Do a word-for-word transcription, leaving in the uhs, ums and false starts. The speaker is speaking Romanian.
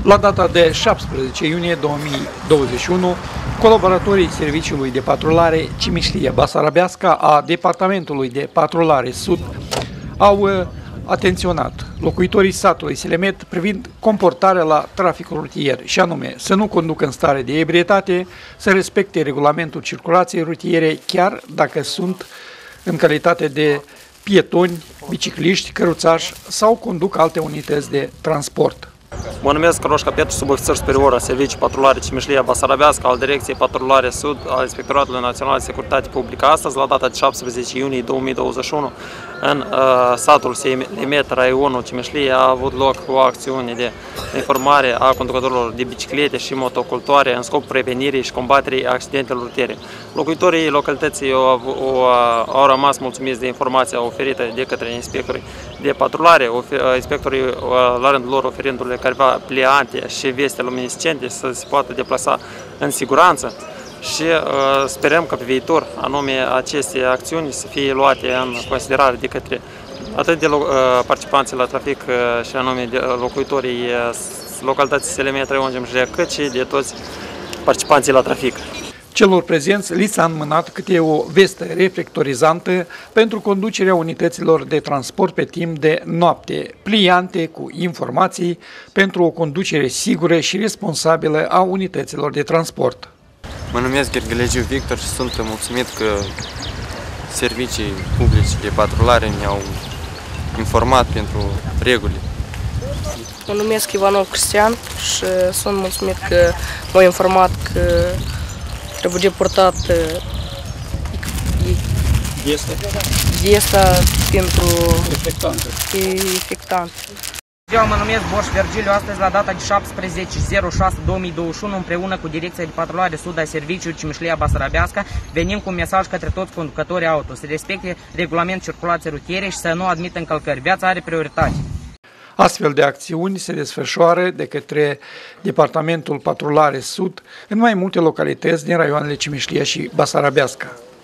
La data de șaptesprezece iunie două mii douăzeci și unu, colaboratorii Serviciului de Patrulare Cimișlia-Basarabeasca a Departamentului de Patrulare Sud au atenționat locuitorii satului Selemet privind comportarea la traficul rutier, și anume să nu conducă în stare de ebrietate, să respecte regulamentul circulației rutiere, chiar dacă sunt în calitate de pietoni, bicicliști, căruțași sau conduc alte unități de transport. Mă numesc Căroșca Petru, subofițer superior al Serviciului Patrulare Cimișlia-Basarabeasca al Direcției Patrulare Sud al Inspectoratului Național de Securitate Publică. Astăzi, la data de șaptesprezece iunie două mii douăzeci și unu, în uh, satul Selemet, raionul Cimișlia, a avut loc o acțiune de informare a conducătorilor de biciclete și motocultoare în scopul prevenirii și combaterii accidentelor rutiere. Locuitorii localității au, au, au rămas mulțumiți de informația oferită de către inspectorii de patrulare, inspectorii la rândul lor oferindu-le careva pliante și veste luminescente să se poată deplasa în siguranță și uh, sperăm că pe viitor anume aceste acțiuni să fie luate în considerare de către atât de uh, participanții la trafic uh, și anume de locuitorii uh, localității Selemet, Raion Cimișlia, cât și de toți participanții la trafic. Celor prezenți li s-a înmânat câte o vestă reflectorizantă pentru conducerea unităților de transport pe timp de noapte, pliante cu informații pentru o conducere sigură și responsabilă a unităților de transport. Mă numesc Ghergălegiu Victor și sunt mulțumit că servicii publice de patrulare ne-au informat pentru reguli. Mă numesc Ivanov Cristian și sunt mulțumit că m-au informat că trebuie deportat vesta pentru infectant. Eu mă numesc Borș Vergiliu, astăzi la data de șaptesprezece șase două mii douăzeci și unu, împreună cu Direcția de Patrulare Sud a Serviciului Cimișlia-Basarabeasca, venim cu un mesaj către toți conducătorii auto, să respecte regulamentul circulației rutiere și să nu admită încălcări. Viața are prioritate. Astfel de acțiuni se desfășoară de către Departamentul Patrulare Sud în mai multe localități din raioanele Cimișlia și Basarabeasca.